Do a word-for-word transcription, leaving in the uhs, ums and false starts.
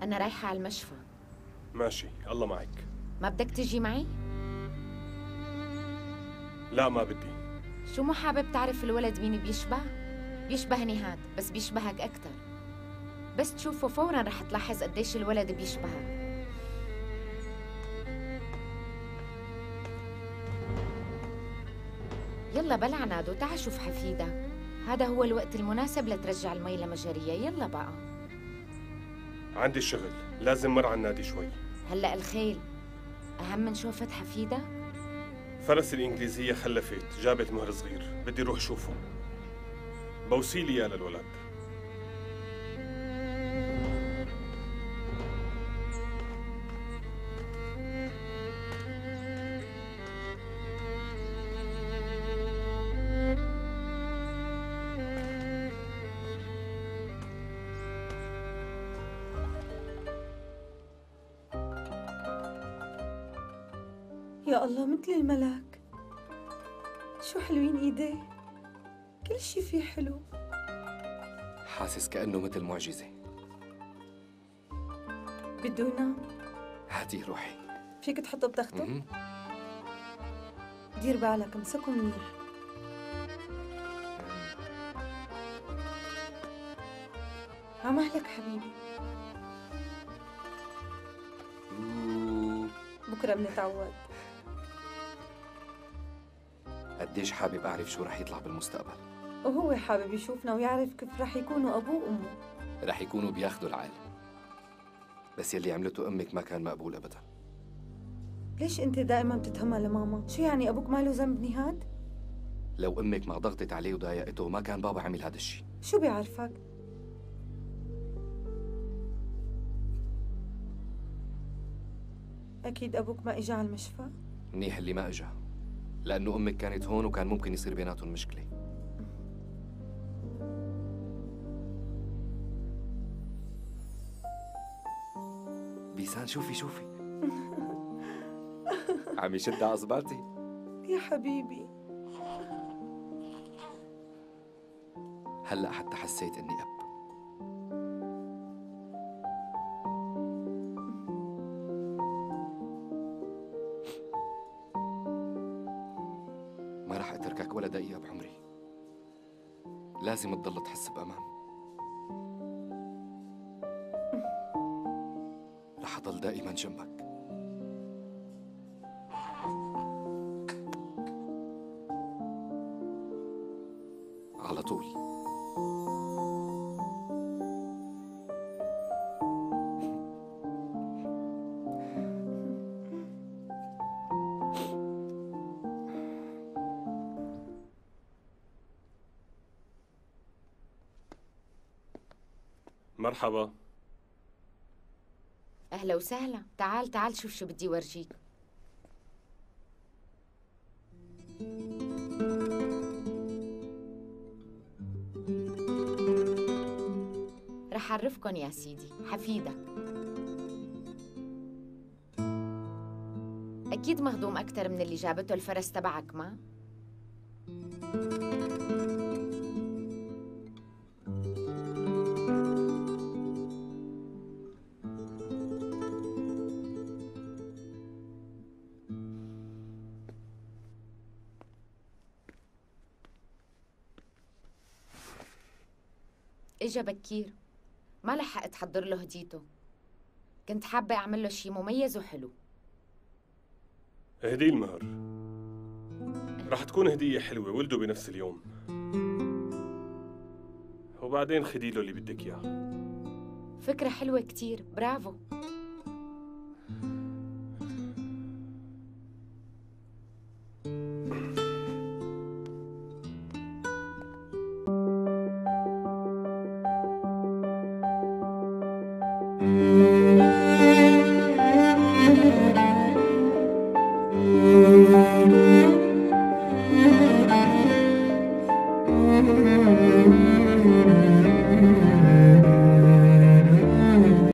أنا رايحة على المشفى. ماشي، الله معك. ما بدك تجي معي؟ لا ما بدي. شو مو حابب تعرف الولد مين بيشبه؟ بيشبه نهاد، بس بيشبهك أكتر. بس تشوفه فوراً رح تلاحظ قديش الولد بيشبهك. يلا بلع نادو، تعا شوف حفيدة. هذا هو الوقت المناسب لترجع المي لمجاريها. يلا بقى. عندي شغل، لازم مر على النادي شوي. هلأ الخيل أهم من شوفة حفيدة؟ فرس الإنجليزية خلفت، جابت مهر صغير، بدي روح شوفه. بوصيلي إياه للولد. يا الله مثل الملاك، شو حلوين ايديه، كل شي فيه حلو. حاسس كأنه مثل معجزة. بده ينام. هاتي روحي. فيك تحطه بتخته؟ دير بالك، امسكه منيح. عمهلك حبيبي. بكره بنتعود. قديش حابب أعرف شو رح يطلع بالمستقبل. وهو حابب يشوفنا ويعرف كيف رح يكونوا أبوه وأمه. رح يكونوا بياخدوا العالم، بس يلي عملته أمك ما كان مقبول أبداً. ليش أنت دائما بتتهمها لماما؟ شو يعني أبوك ما له ذنب نهاد؟ لو أمك ما ضغطت عليه وضايقته ما كان بابا عمل هذا الشيء. شو بيعرفك؟ أكيد أبوك ما إجا على المشفى؟ منيح اللي ما إجا، لأنه أمك كانت هون وكان ممكن يصير بيناتهم مشكلة. بيسان شوفي شوفي عم يشد على أصبعتي. يا حبيبي هلأ حتى حسيت إني أب. ما رح أتركك ولا دقيقة بعمري، لازم تضل تحس بأمان. رح أضل دائما جنبك. على طول. مرحبا. أهلا وسهلا. تعال تعال شوف شو بدي ورجيك. رح أعرفكن يا سيدي، حفيدة. أكيد مهضوم أكتر من اللي جابته الفرس تبعك، ما؟ إجا بكير، ما لحقت تحضر له هديته. كنت حابة أعمل له شي مميز وحلو. اهدي المهر، رح تكون هدية حلوة، ولده بنفس اليوم، وبعدين خدي له اللي بدك إياه. فكرة حلوة كتير، برافو.